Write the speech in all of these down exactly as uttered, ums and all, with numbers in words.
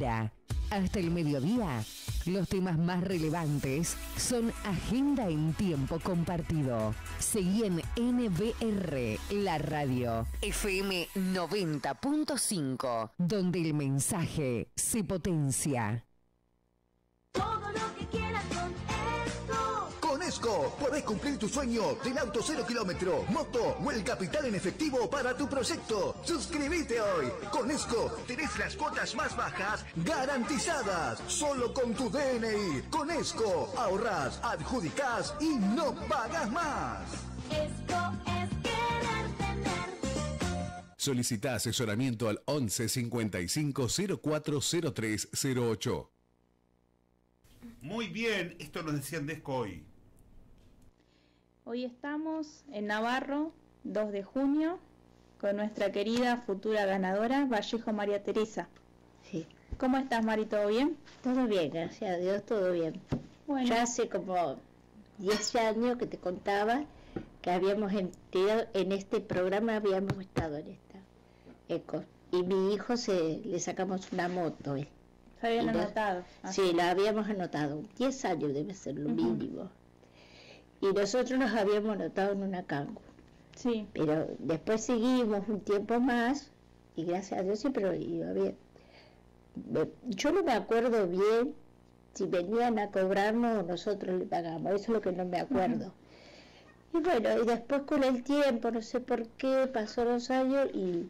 hora. Hasta el mediodía, los temas más relevantes son agenda en tiempo compartido. Seguí en N B R, la radio, F M noventa punto cinco, donde el mensaje se potencia. Todo lo que quieras con Esco. Con Esco podés cumplir tu sueño del auto cero kilómetro, moto o el capital en efectivo para tu proyecto. Suscríbete hoy. Con Esco tenés las cuotas más bajas garantizadas. Solo con tu D N I. Con Esco ahorrás, adjudicás y no pagas más. Esco es querer tener. Solicita asesoramiento al once cincuenta y cinco cero cuatro cero tres cero ocho. Muy bien, esto nos decían de Esco hoy. Hoy estamos en Navarro, dos de junio, con nuestra querida futura ganadora, Vallejo María Teresa. Sí. ¿Cómo estás, Mari? ¿Todo bien? Todo bien, gracias a Dios, todo bien. Bueno. Ya hace como diez años que te contaba que habíamos entrado en este programa, habíamos estado en esta Eco. Y mi hijo se le sacamos una moto. ¿eh? Se habían Y nos- anotado. Ah, Sí, la habíamos anotado. diez años debe ser lo Ujú. mínimo. Y nosotros nos habíamos anotado en una Kangoo. Sí. Pero después seguimos un tiempo más y gracias a Dios siempre iba bien. Me- Yo no me acuerdo bien si venían a cobrarnos o nosotros le pagamos, eso es lo que no me acuerdo. Y bueno, y después con el tiempo, no sé por qué, pasó los años y,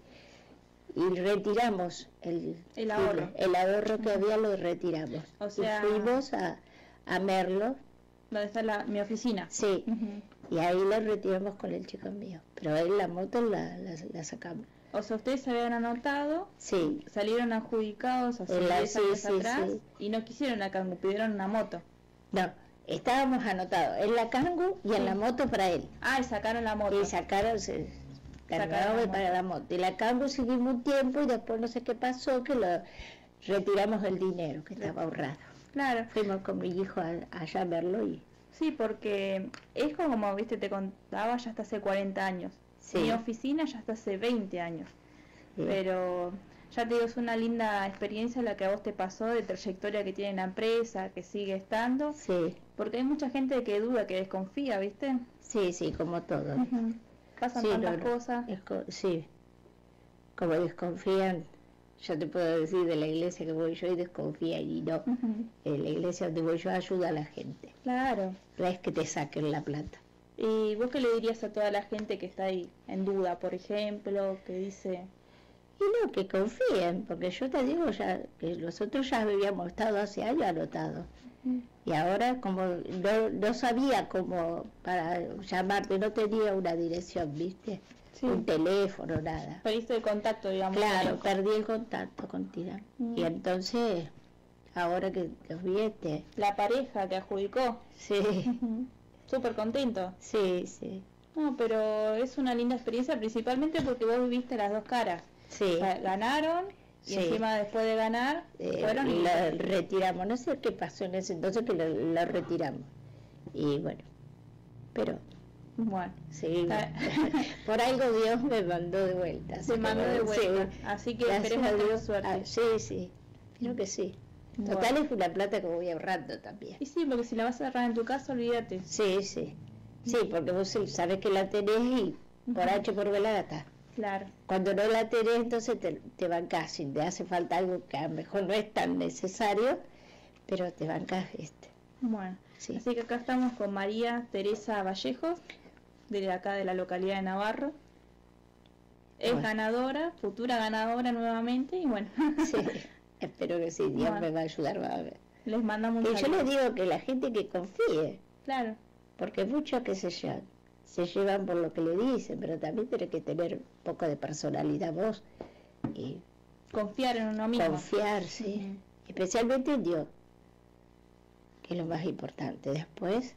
y retiramos el, El ahorro. el ahorro que había, lo retiramos. O sea- Y fuimos a, a Merlo, ¿Dónde está la, mi oficina? sí, Ujú. y ahí la retiramos con el chico mío. Pero ahí la moto la, la, la sacamos. O sea, ustedes se habían anotado, Sí, salieron adjudicados hace En la- diez sí, años sí, atrás sí. y no quisieron la Kangoo, pidieron una moto. no, estábamos anotados en la Kangoo y en Sí. la moto para él. Ah, y sacaron la moto. Y sacaron, se Sacaron cargaron la para moto. la moto. Y la Kangoo seguimos un tiempo y después no sé qué pasó, que lo retiramos el dinero que estaba ahorrado. Claro. Fuimos con mi hijo a, allá a verlo y Sí, porque es como, viste, te contaba, ya hasta hace cuarenta años. Sí. Mi oficina ya hasta hace veinte años. Sí. Pero ya te digo, es una linda experiencia la que a vos te pasó, de trayectoria que tiene la empresa, que sigue estando. sí, Porque hay mucha gente que duda, que desconfía, ¿viste? sí, sí, como todo. Ujú. Pasan Sí, tantas no, no. cosas. Es co- sí, como desconfían, yo te puedo decir de la iglesia que voy yo y desconfían y no. Ujú. En la iglesia donde voy yo ayuda a la gente, Claro. no es que te saquen la plata. ¿Y vos qué le dirías a toda la gente que está ahí en duda, por ejemplo, que dice... Y no, que confíen, porque yo te digo ya que nosotros ya habíamos estado hace años anotados. Y ahora como no, no sabía cómo para llamarte, no tenía una dirección, ¿viste? Sí. Un teléfono, nada. Perdiste el contacto, digamos. Claro, con perdí el contacto contigo. Mm. Y entonces, ahora que los vi, este, la pareja que adjudicó. sí, Ujú. Súper contento. sí, sí, No, pero es una linda experiencia, principalmente porque vos viviste las dos caras. sí. O sea, ganaron y Sí. encima después de ganar, Eh, fueron y... lo retiramos, no sé qué pasó en ese entonces que lo, lo retiramos. Y bueno, pero Bueno, sí, Está- por algo Dios me mandó de vuelta. así se que mandó de bueno, sí, vuelta. Así que gracias esperemos a tener Dios. suerte. Ah, sí, sí, creo que sí. Bueno. Total es una plata que voy ahorrando también. Y sí, porque si la vas a agarrar en tu casa, olvídate. Sí, sí, sí, porque vos sí sabés que la tenés y por Ujú. H por B la gastás. Claro. Cuando no la tenés, entonces te, te bancás, si te hace falta algo que a lo mejor no es tan necesario, pero te bancás, este. Bueno, Sí. así que acá estamos con María Teresa Vallejo, de acá de la localidad de Navarro. Es Bueno. ganadora, futura ganadora nuevamente, y bueno, Sí, espero que sí, Dios Bueno. me va a ayudar. Va a ver. les mandamos un Y yo saludo. les digo que la gente que confíe, Claro, porque muchos que se llevan, se llevan por lo que le dicen, pero también tiene que tener un poco de personalidad vos y confiar en uno mismo. confiar, sí, especialmente en Dios, que es lo más importante. Después,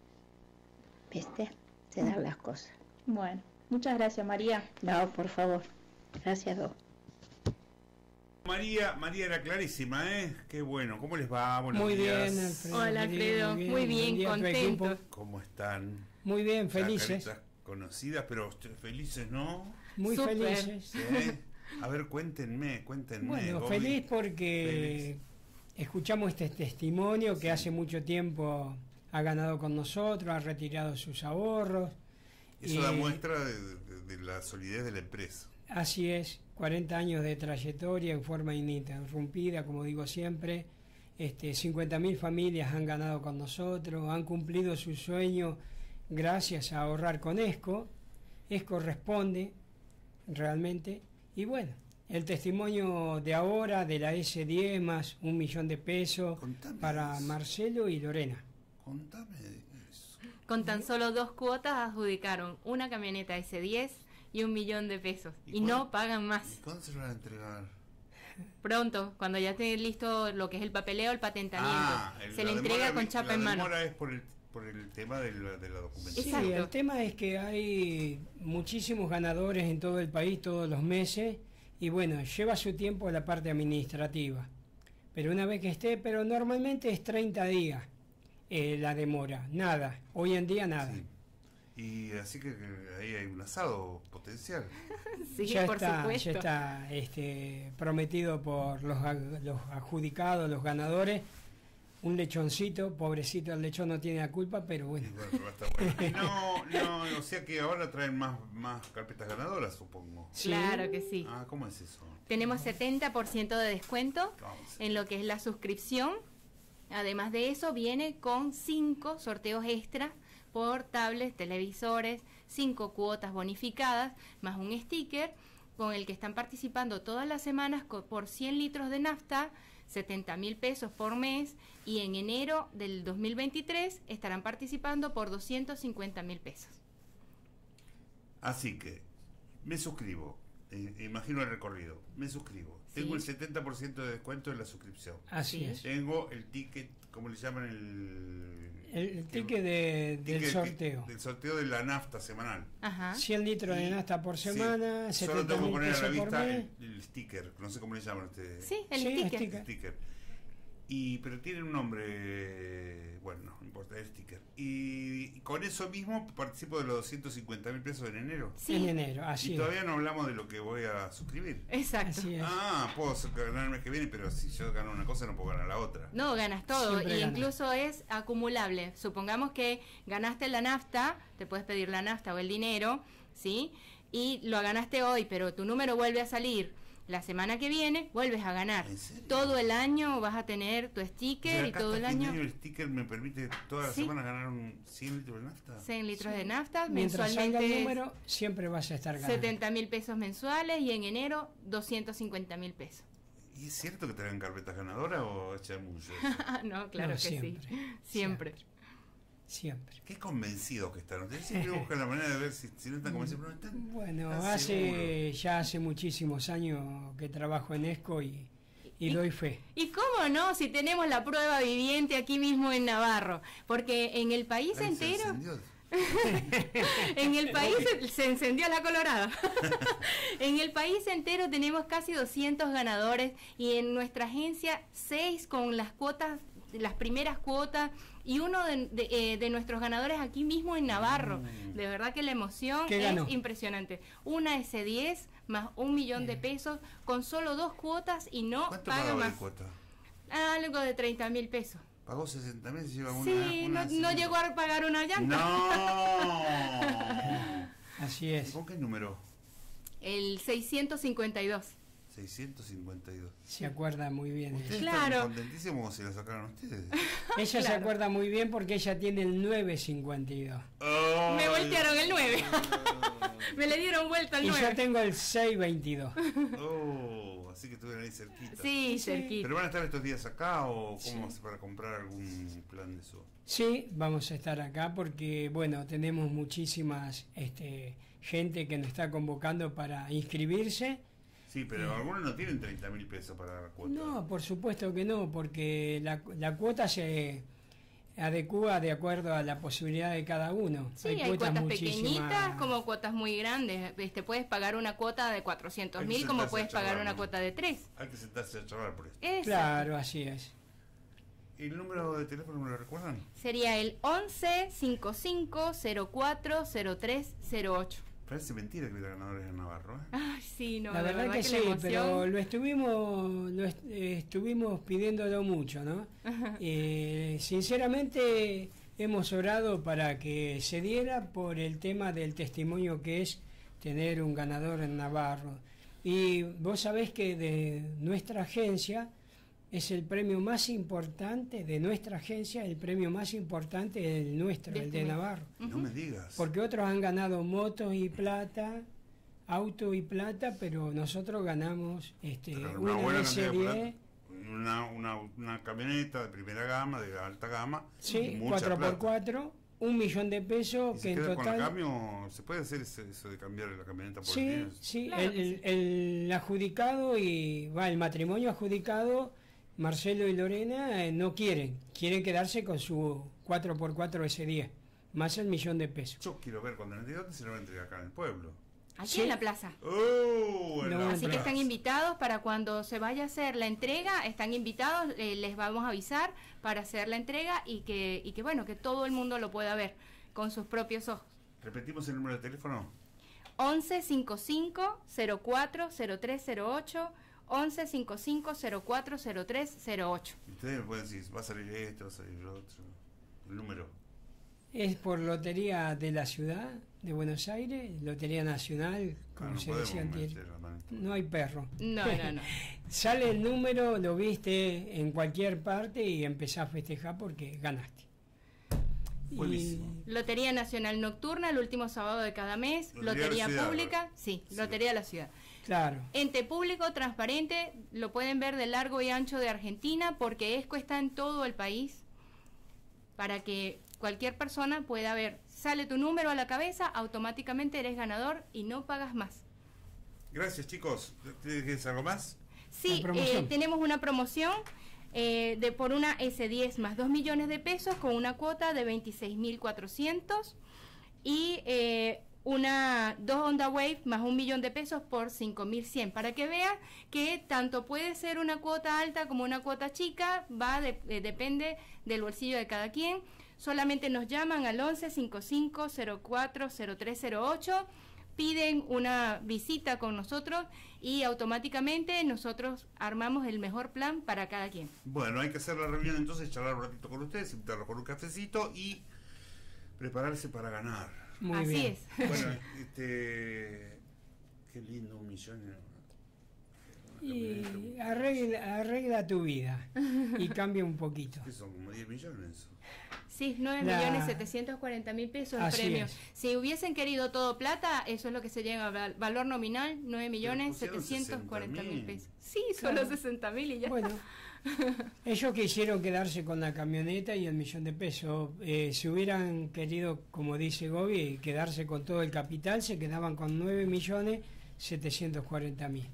viste, se dan las cosas. Bueno, muchas gracias, María. No, por favor, gracias a vos. María, María era clarísima, ¿eh? Qué bueno. ¿Cómo les va? Buenos Muy días. bien, Alfredo. Hola, Alfredo. Muy bien, Buen día a tu contento. equipo. ¿Cómo están? Muy bien, Las felices. caritas conocidas, pero ustedes felices, ¿no? Muy Súper. felices. ¿Sí? A ver, cuéntenme, cuéntenme. Bueno, Gobi. feliz porque Feliz. escuchamos este testimonio que hace mucho tiempo ha ganado con nosotros, ha retirado sus ahorros. Eso y- da muestra de, de- de la solidez de la empresa. Así es, cuarenta años de trayectoria en forma ininterrumpida, como digo siempre. Este, cincuenta mil familias han ganado con nosotros, han cumplido su sueño gracias a ahorrar con ESCO. ESCO responde realmente. Y bueno, el testimonio de ahora de la ese diez más un millón de pesos Contame para eso. Marcelo y Lorena. Contame de eso. Con tan solo dos cuotas adjudicaron una camioneta ese diez y un millón de pesos. ¿Y Y no cuándo- pagan ¿Y más. cuándo se lo van a entregar? Pronto, cuando ya esté listo lo que es el papeleo, el patentamiento. Ah, el- se la le entrega demora- con chapa en La mano. demora es por el, por el tema de la, de la documentación. Sí, Exacto. el tema es que hay muchísimos ganadores en todo el país todos los meses y bueno, lleva su tiempo la parte administrativa. Pero una vez que esté, pero normalmente es treinta días eh, la demora, nada, hoy en día nada. Sí. Y así que, que ahí hay un asado potencial. Sí, ya por está, supuesto. ya está este, prometido por los, a- los adjudicados, los ganadores, un lechoncito, pobrecito el lechón no tiene la culpa, pero bueno. Y bueno, pero va a estar bueno. Y no, no, o sea que ahora traen más, más carpetas ganadoras, supongo. Sí. Claro que sí. Ah, ¿cómo es eso? Tenemos setenta por ciento de descuento Vamos. en lo que es la suscripción. Además de eso, viene con cinco sorteos extras por tablets, televisores, cinco cuotas bonificadas, más un sticker con el que están participando todas las semanas co- por cien litros de nafta, setenta mil pesos por mes, y en enero del dos mil veintitrés estarán participando por doscientos cincuenta mil pesos. Así que me suscribo. Eh, imagino el recorrido. Me suscribo. Sí. Tengo el setenta por ciento de descuento en la suscripción. Así Sí. es. Tengo el ticket, ¿cómo le llaman? El, El, el ticket de- ticket del que- sorteo. Del sorteo de la nafta semanal. Ajá. cien litros de Y- nafta por sí, semana, solo setenta tengo que mil poner a la pesos por vista mes. el, el sticker, no sé cómo le llaman este Sí, el Sí, sticker. sticker. sticker. Y, pero tiene un nombre, bueno, no importa, el sticker. Y, y con eso mismo participo de los doscientos cincuenta mil pesos en enero. Sí, En enero, así Y es. todavía no hablamos de lo que voy a suscribir. exacto. Así es. Ah, puedo ganar el mes que viene, pero si yo gano una cosa no puedo ganar la otra. No, ganas todo, Siempre y ganas. incluso es acumulable. Supongamos que ganaste la nafta, te puedes pedir la nafta o el dinero, ¿sí? Y lo ganaste hoy, pero tu número vuelve a salir la semana que viene, vuelves a ganar. ¿En serio? Todo el año vas a tener tu O sticker sea, y acá todo el hasta fin de año el sticker me permite todas las Sí. semanas ganar un cien litros de nafta. cien litros de nafta, Mientras salga el mensualmente número, siempre vas a estar ganando. setenta mil pesos mensuales y en enero doscientos cincuenta mil pesos. ¿Y es cierto que traen carpetas ganadoras o echa mucho? No, claro No, que siempre, sí. Siempre. Siempre. Qué convencidos que están. Ustedes siempre buscan la manera de ver si, si no están convencidos, pero no están. Bueno, están hace seguros. ya hace muchísimos años que trabajo en ESCO y, y doy fe. Y cómo no, si tenemos la prueba viviente aquí mismo en Navarro, porque en el país Ay, se entero, encendió. en el país se, se encendió la colorada. En el país entero tenemos casi doscientos ganadores y en nuestra agencia seis con las cuotas, las primeras cuotas, y uno de, de, eh, de nuestros ganadores aquí mismo en Navarro. De verdad que la emoción ¿Qué es ganó? impresionante. Una ese diez más un millón de pesos con solo dos cuotas y no ¿Cuánto paga pagaba de más. cuota? Algo de treinta mil pesos. Pagó sesenta mil, se lleva una. Sí, una no, no llegó a pagar una llanta. ¡No! Así ¿Y es. con qué número? El seiscientos cincuenta y dos. seiscientos cincuenta y dos. Se acuerda muy bien. Ustedes ella. Claro. están contentísimos como se la sacaron ustedes. Ella se Claro. acuerda muy bien porque ella tiene el nueve cincuenta y dos. Me voltearon el nueve. Oh. Me le dieron vuelta al Y yo nueve. tengo el seis veintidós. Oh, así que estuvieron ahí cerquita. Sí, cerquita. ¿Pero van a estar estos días acá o cómo Sí. hace para comprar algún plan de eso? Sí, vamos a estar acá porque, bueno, tenemos muchísimas este, gente que nos está convocando para inscribirse. Sí, pero algunos no tienen treinta mil pesos para la cuota. No, por supuesto que no, porque la, la cuota se adecúa de acuerdo a la posibilidad de cada uno. Sí, hay, cuotas muchísimas- pequeñitas como cuotas muy grandes. Este, puedes pagar una cuota de cuatrocientos Hay que mil como sentarse puedes a charlar, pagar una ¿no? cuota de tres. Hay que sentarse a charlar por esto. Exacto. Claro, así es. ¿El número de teléfono me lo recuerdan? Sería el once cincuenta y cinco cero cuatro cero tres cero ocho. Parece mentira que hubiera ganadores en Navarro, ¿eh? Ay, sí, no, La de verdad, que, la sí, emoción- pero lo estuvimos, lo est- eh, estuvimos pidiéndolo mucho, ¿no? Eh, sinceramente hemos orado para que se diera por el tema del testimonio que es tener un ganador en Navarro. Y vos sabés que de nuestra agencia es el premio más importante, de nuestra agencia, el premio más importante es el nuestro, De el este de mes. Navarro. No me digas. Porque otros han ganado motos y plata, auto y plata, pero nosotros ganamos este, Una una buena S cantidad de diez, plata. Una, una, una camioneta de primera gama, de alta gama. sí, mucha cuatro por plata. cuatro, un millón de pesos, ¿Y que se en queda con el total... cambio? ¿Se puede hacer eso, eso de cambiar la camioneta por Sí, dinero? sí, Claro el, que sí. el- el adjudicado y va el matrimonio adjudicado, Marcelo y Lorena, eh, no quieren, quieren quedarse con su cuatro por cuatro S diez, más el millón de pesos. Yo quiero ver cuando le entregue, ¿dónde se lo va a entregar acá en el pueblo? Aquí Sí. en la plaza. ¡Oh! en No, la Así que plaza. están invitados para cuando se vaya a hacer la entrega, están invitados, eh, les vamos a avisar para hacer la entrega y que, y que bueno, que todo el mundo lo pueda ver con sus propios ojos. ¿Repetimos el número de teléfono? once cincuenta y cinco cero cuatro cero tres cero ocho, once cincuenta y cinco cero cuatro cero tres cero ocho. Y ustedes me pueden decir, va a salir esto, va a salir lo otro. El número. Es por Lotería de la Ciudad de Buenos Aires, Lotería Nacional, como Ah, no se podemos decía antes. meter la mano. No hay perro. No, no, no. Sale el número, lo viste en cualquier parte y empezás a festejar porque ganaste. Y- Buenísimo. Lotería Nacional Nocturna, el último sábado de cada mes. Lotería de Lotería la Ciudad, Pública, ¿verdad? sí, Sí. Lotería de la Ciudad. claro, Ente público, transparente, lo pueden ver de largo y ancho de Argentina porque ESCO está en todo el país para que cualquier persona pueda ver. Sale tu número a la cabeza, automáticamente eres ganador y no pagas más. Gracias, chicos. ¿Tienes algo más? Sí, La promoción. eh, tenemos una promoción eh, de por una S diez más dos millones de pesos con una cuota de veintiséis mil cuatrocientos y eh, una dos Honda Wave más un millón de pesos por cinco mil cien, para que vean que tanto puede ser una cuota alta como una cuota chica, va de- eh, depende del bolsillo de cada quien. Solamente nos llaman al once cincuenta y cinco cero cuatro cero tres cero ocho, piden una visita con nosotros y automáticamente nosotros armamos el mejor plan para cada quien. Bueno, hay que hacer la reunión entonces, charlar un ratito con ustedes, invitarlos con un cafecito y prepararse para ganar. muy Así bien. es. Bueno, este... Qué lindo, un millón. Una Y camioneta, arregla, arregla tu vida y cambia un poquito. ¿qué son? Como diez millones. Sí, nueve La- millones setecientos cuarenta mil pesos el Así premio. es. Si hubiesen querido todo plata, eso es lo que se llega a val- valor nominal, nueve millones pusieron setecientos cuarenta mil sesenta mil. pesos. Sí, solo Claro. sesenta mil y ya Bueno, está. ellos quisieron quedarse con la camioneta y el millón de pesos. Eh, si hubieran querido, como dice Gobi, quedarse con todo el capital, se quedaban con nueve millones setecientos cuarenta mil.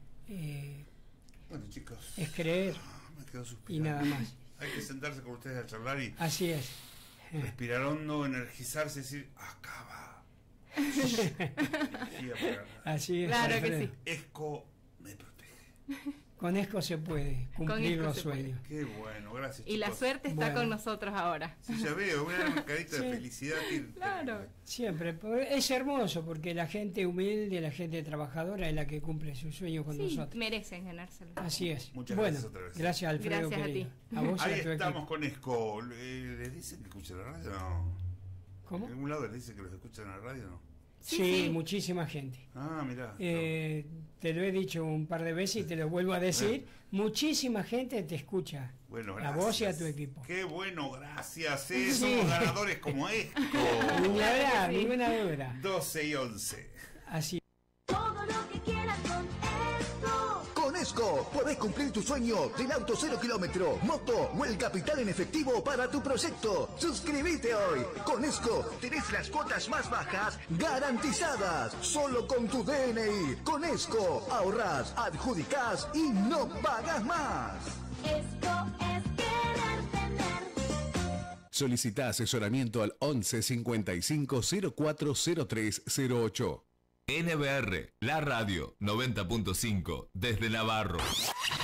Eh, Bueno, chicos. es creer Me quedo y suspirando. nada más. Hay que sentarse con ustedes a charlar y Así es. respirar hondo, energizarse y decir, acaba. Energía para ganar. Así es. Claro que Alfredo. sí. Esco me protege. Con esto se puede cumplir esto los se puede. sueños. Qué bueno, gracias, Y la chicos. suerte está Bueno. con nosotros ahora. Sí, ya veo, una carita Sí. de felicidad. que- Claro. Siempre. por- Es hermoso porque la gente humilde, la gente trabajadora es la que cumple sus sueños con Sí, nosotros. merecen ganárselo. Así es. Muchas bueno, gracias otra vez. gracias Alfredo. Gracias a querido. ti. A vos y Ahí a tu estamos equipo. con Esco. Eh, ¿Les dicen que escuchan la radio? No. ¿Cómo? ¿En algún lado les dicen que los escuchan en la radio? No. Sí, Sí, sí. muchísima gente. Ah, mirá. Eh, te lo he dicho un par de veces y te lo vuelvo a decir. Muchísima gente te escucha. Bueno, a gracias. vos y a tu equipo. Qué bueno, gracias. eh, Sí. Somos ganadores como Esco. Ni hablar, que sí. ninguna duda. doce y once. Así. Todo lo que quieras con Esco. Con Esco podés cumplir tu sueño del auto cero kilómetro, moto o el capital en efectivo para tu proyecto. Suscríbete hoy. Con Esco tenés las cuotas más bajas garantizadas. Solo con tu D N I. Con Esco ahorrás, adjudicás y no pagas más. Esco es querer tener. Solicita asesoramiento al once cincuenta y cinco cero cuatro cero tres cero ocho. N B R, la radio noventa punto cinco desde Navarro.